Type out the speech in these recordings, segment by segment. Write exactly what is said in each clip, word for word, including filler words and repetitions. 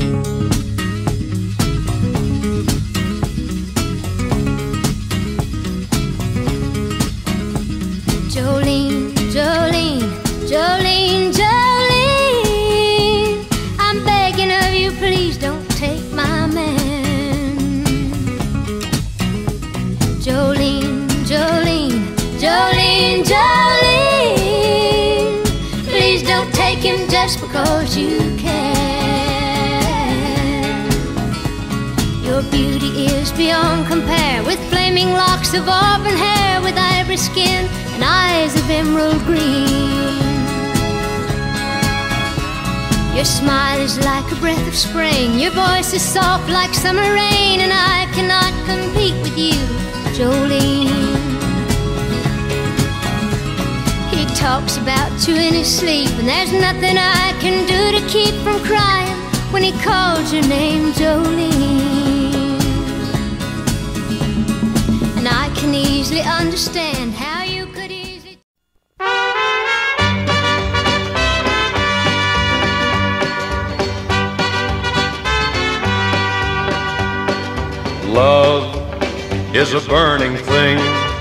Jolene, Jolene, Jolene, Jolene, I'm begging of you, please don't take my man. Jolene, Jolene, Jolene, Jolene, please don't take him just because you can. Your beauty is beyond compare, with flaming locks of auburn hair, with ivory skin and eyes of emerald green. Your smile is like a breath of spring, your voice is soft like summer rain, and I cannot compete with you, Jolene. He talks about you in his sleep, and there's nothing I can do to keep from crying when he calls your name, Jolene. And I can easily understand how you could easily... Love is a burning thing,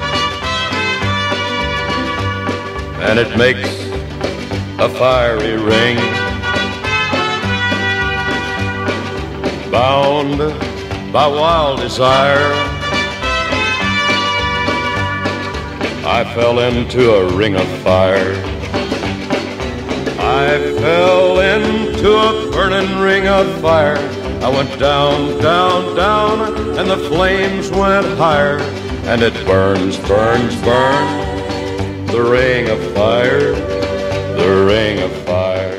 and it makes a fiery ring. Bound by wild desire, I fell into a ring of fire. I fell into a burning ring of fire. I went down, down, down, and the flames went higher. And it burns, burns, burns, the ring of fire, the ring of fire.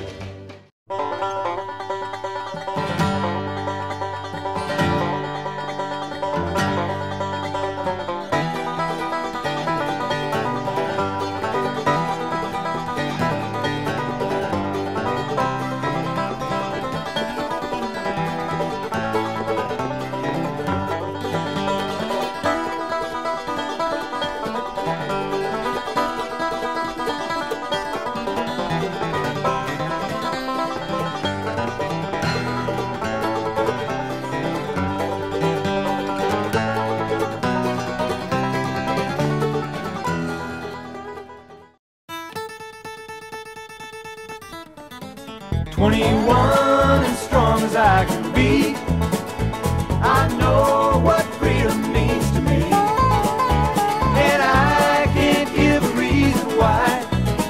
twenty-one and strong as I can be, I know what freedom means to me, and I can't give a reason why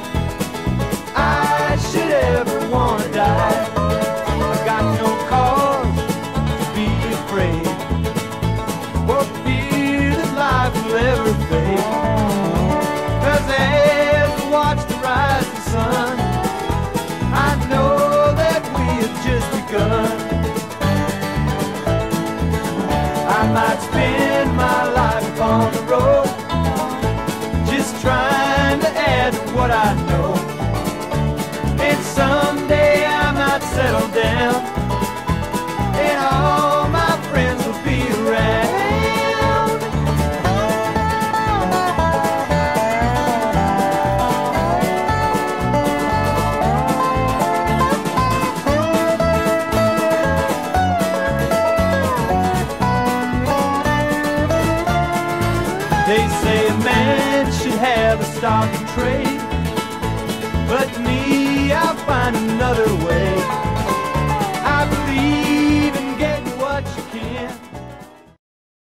I should ever want to die. I've got no cause to be afraid, or fear that life will ever fade, 'cause as I watch the rising sun, I know just begun. I might spend my life upon the road, just trying to add to what I know, and someday I might settle down, and all my friends will be around. They say a man should have a stock and trade, but me, I'll find another way.